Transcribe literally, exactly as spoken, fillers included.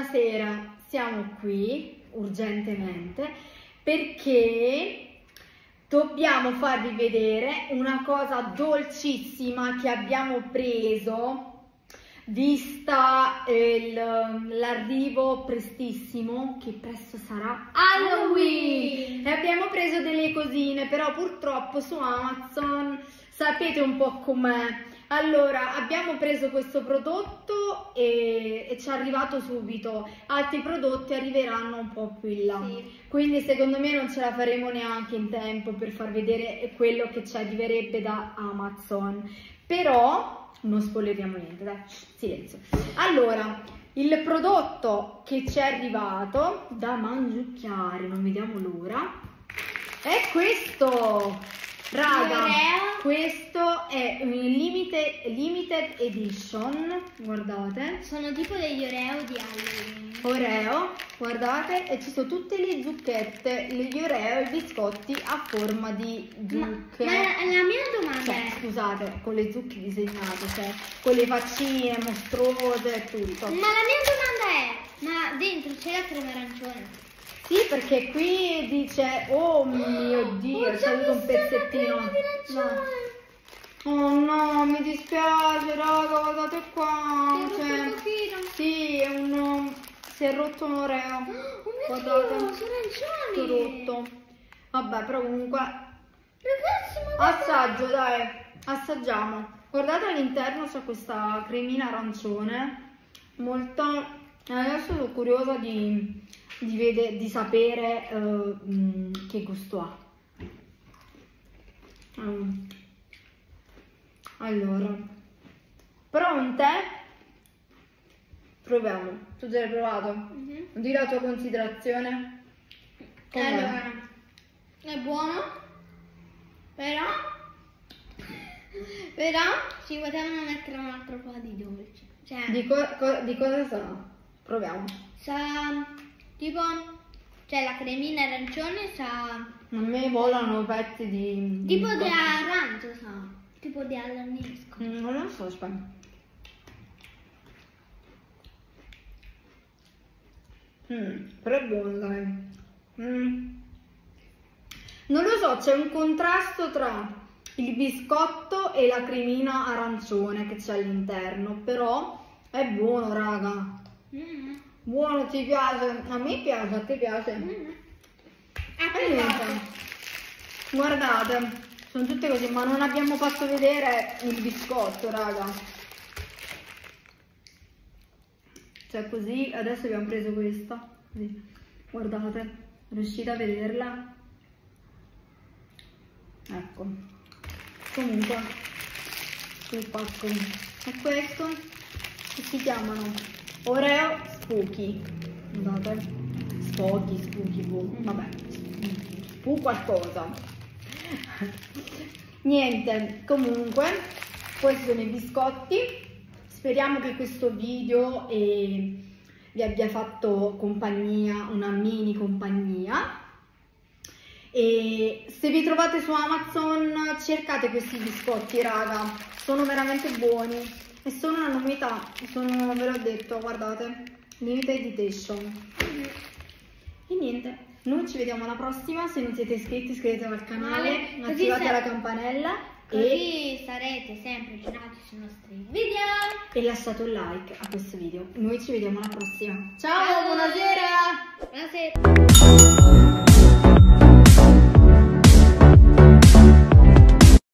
buonasera, siamo qui urgentemente perché dobbiamo farvi vedere una cosa dolcissima che abbiamo preso, vista l'arrivo prestissimo, che presto sarà Halloween. E abbiamo preso delle cosine, però purtroppo su Amazon sapete un po' com'è. Allora, abbiamo preso questo prodotto e, e ci è arrivato subito, altri prodotti arriveranno un po' più in là, sì. Quindi secondo me non ce la faremo neanche in tempo per far vedere quello che ci arriverebbe da Amazon, però non spoileriamo niente, dai, silenzio. Allora, il prodotto che ci è arrivato da mangiucchiare, non vediamo l'ora, è questo! Raga, questo è un limited, limited edition, guardate. Sono tipo degli Oreo di Halloween. Oreo, guardate, e ci sono tutte le zucchette, gli Oreo, i biscotti a forma di zucche. Ma, ma la mia domanda cioè, è... scusate, con le zucche disegnate, cioè, con le faccine mostruose e tutto. Ma la mia domanda è, ma dentro c'è la crema arancione? Sì, perché qui dice, oh mio Dio, oh, c'è avuto un pezzettino. No. Oh no, mi dispiace, raga, guardate qua. Si è cioè, rotto un pochino. Sì, è un, si è rotto un Oreo. Oh mio guardate, Dio, sono arancioni. rotto. Vabbè, però comunque, ragazzi, ma assaggio, dai, assaggiamo. Guardate all'interno c'è questa cremina arancione, molto, adesso sono curiosa di... Di, vede, di sapere uh, mh, che gusto ha. Um. Allora, pronte? Proviamo. Tu già l'hai provato? Mm-hmm. Di la tua considerazione. Com'è? Allora, è buono, però però ci potevano mettere un altro po' di dolce. Cioè, di, co co di cosa sa? Proviamo. Sa tipo, cioè la cremina arancione sa... A me volano pezzi di... Tipo di, di arancio sa, tipo di allanesco. Mm, non lo so, aspetta. Mm, però è buono, dai. Mm. Non lo so, c'è un contrasto tra il biscotto e la cremina arancione che c'è all'interno, però è buono, raga. Mm. Buono, ti piace? A me piace, a te piace? Mm. Ah, guardate, sono tutte così, ma non abbiamo fatto vedere il biscotto, raga. Cioè così, adesso abbiamo preso questa. Così. Guardate, riuscite a vederla? Ecco. Comunque, il pacco è questo, che si chiamano Oreo Spooky. Guardate, Spooky, Spooky, boh. Vabbè, fu qualcosa. Niente, comunque, questi sono i biscotti. Speriamo che questo video eh, vi abbia fatto compagnia, una mini compagnia. E se vi trovate su Amazon, cercate questi biscotti, raga. Sono veramente buoni. E sono una novità, sono, ve l'ho detto, guardate, limited edition. Mm-hmm. E niente, noi ci vediamo alla prossima. Se non siete iscritti, iscrivetevi al canale, attivate la campanella così e sarete sempre aggiornati sui nostri video. E lasciate un like a questo video. Noi ci vediamo alla prossima. Ciao, Ciao, buonasera! Buonasera!